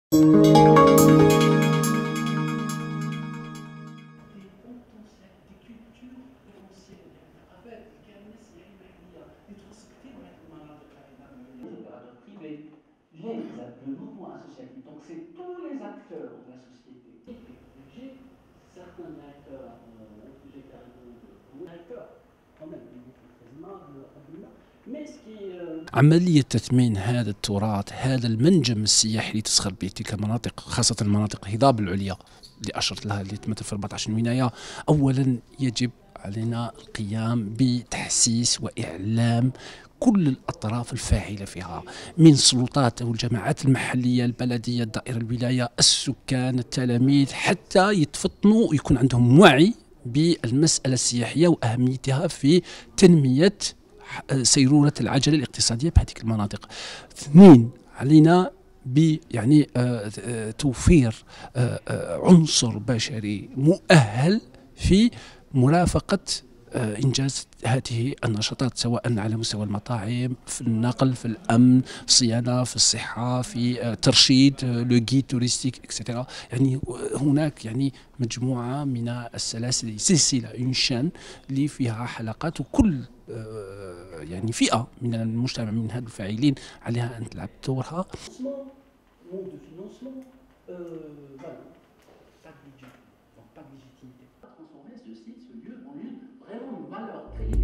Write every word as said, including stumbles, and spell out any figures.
Le mouvement associatif, donc c'est tous les acteurs de la société. J'ai certains directeurs, euh, j'ai carrément de directeurs, quand même, mais ce qui عملية تثمين هذا التراث، هذا المنجم السياحي اللي تسخر به تلك المناطق، خاصة المناطق الهضاب العليا اللي أشرت لها، اللي تمثل في أربعة عشر ولاية. أولا يجب علينا القيام بتحسيس وإعلام كل الأطراف الفاعلة فيها، من السلطات أو الجماعات المحلية، البلدية، الدائرة، الولاية، السكان، التلاميذ، حتى يتفطنوا ويكون عندهم وعي بالمسألة السياحية وأهميتها في تنمية سيرورة العجلة الاقتصادية بهذه المناطق. اثنين، علينا ب يعني آه توفير آه آه عنصر بشري مؤهل في مرافقة آه إنجاز هذه النشاطات، سواء على مستوى المطاعم، في النقل، في الأمن، في الصيانة، في الصحة، في آه ترشيد، آه لو جيد توريستيك اكسترا. يعني هناك يعني مجموعة من السلاسل، سلسلة اون شان اللي فيها حلقات، وكل آه يعني فئة من المجتمع من هاد الفاعلين عليها أن تلعب دورها. manque de financement, euh, voilà, pas de budget, donc pas de légitimité. Transformer ce site, ce lieu en une vraiment une valeur créée.